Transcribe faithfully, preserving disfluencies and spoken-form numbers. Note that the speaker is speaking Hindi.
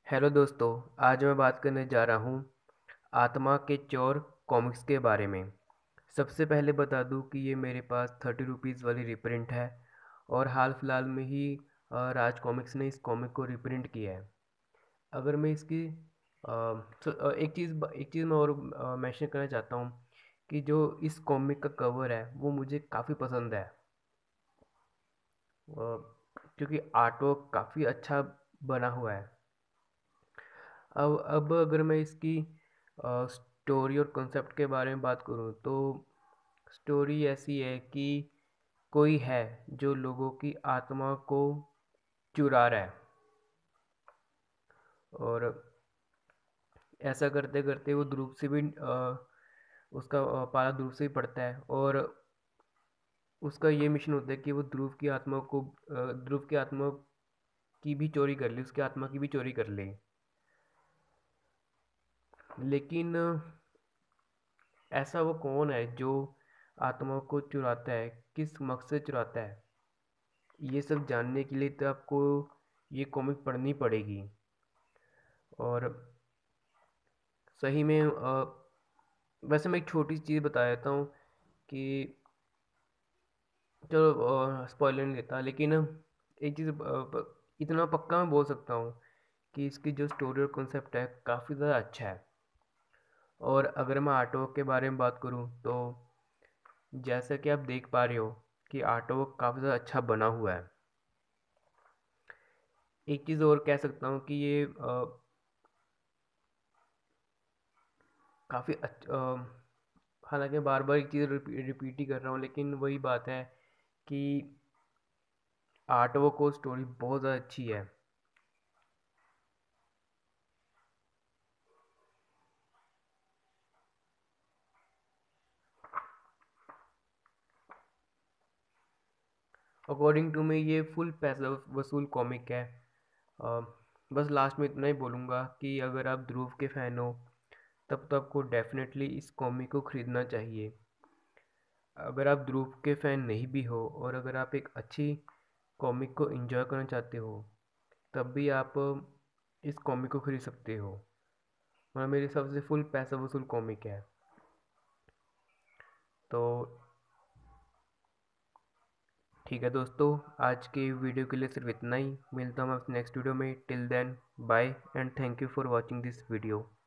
हेलो दोस्तों। आज मैं बात करने जा रहा हूँ आत्मा के चोर कॉमिक्स के बारे में। सबसे पहले बता दूँ कि ये मेरे पास थर्टी रुपीज़ वाली रिप्रिंट है और हाल फिलहाल में ही अ, राज कॉमिक्स ने इस कॉमिक को रिप्रिंट किया है। अगर मैं इसकी अ, तो, अ, एक चीज़ एक चीज़ मैं और मेंशन करना चाहता हूँ कि जो इस कॉमिक का कवर है वो मुझे काफ़ी पसंद है। अ, क्योंकि आर्ट वर्क काफ़ी अच्छा बना हुआ है। अब अब अगर मैं इसकी स्टोरी और कॉन्सेप्ट के बारे में बात करूँ तो स्टोरी ऐसी है कि कोई है जो लोगों की आत्मा को चुरा रहा है और ऐसा करते करते वो ध्रुव से भी अ, उसका अ, पाला ध्रुव से ही पड़ता है और उसका ये मिशन होता है कि वो ध्रुव की आत्मा को अ, ध्रुव की आत्मा की भी चोरी कर ले, उसकी आत्मा की भी चोरी कर ले। लेकिन ऐसा वो कौन है जो आत्मा को चुराता है, किस मकसद से चुराता है, ये सब जानने के लिए तो आपको ये कॉमिक पढ़नी पड़ेगी। और सही में अ, वैसे मैं एक छोटी सी चीज़ बता देता हूँ कि चलो स्पॉइलर नहीं देता, लेकिन एक चीज़ अ, इतना पक्का मैं बोल सकता हूँ कि इसकी जो स्टोरी और कॉन्सेप्ट है काफ़ी ज़्यादा अच्छा है। और अगर मैं आर्ट वर्क के बारे में बात करूँ तो जैसा कि आप देख पा रहे हो कि आर्ट वर्क काफ़ी ज़्यादा अच्छा बना हुआ है। एक चीज़ और कह सकता हूँ कि ये अ, काफ़ी अच्छा, हालांकि बार बार एक चीज़ रिपीट ही कर रहा हूँ लेकिन वही बात है कि आर्ट वर्क और स्टोरी बहुत ज़्यादा अच्छी है। अकॉर्डिंग टू मी ये फुल पैसा वसूल कॉमिक है। अ, बस लास्ट में इतना ही बोलूँगा कि अगर आप ध्रुव के फ़ैन हो तब तो आपको डेफिनेटली इस कॉमिक को ख़रीदना चाहिए। अगर आप ध्रुव के फ़ैन नहीं भी हो और अगर आप एक अच्छी कॉमिक को एंजॉय करना चाहते हो तब भी आप इस कॉमिक को खरीद सकते हो। और मेरे हिसाब से फुल पैसा वसूल कॉमिक है। तो ठीक है दोस्तों, आज के वीडियो के लिए सिर्फ इतना ही। मिलता हूँ आपसे नेक्स्ट वीडियो में। Till then bye and thank you for watching this video.